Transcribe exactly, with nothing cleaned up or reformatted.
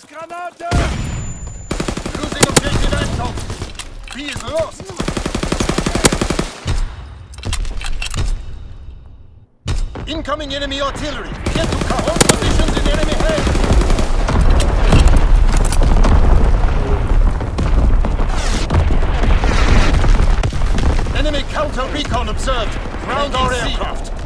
Vernichtungsgranate! Losing objective Anton. B is lost. Incoming enemy artillery. Get to Cajon positions in enemy hands. Enemy counter recon observed. Ground our aircraft.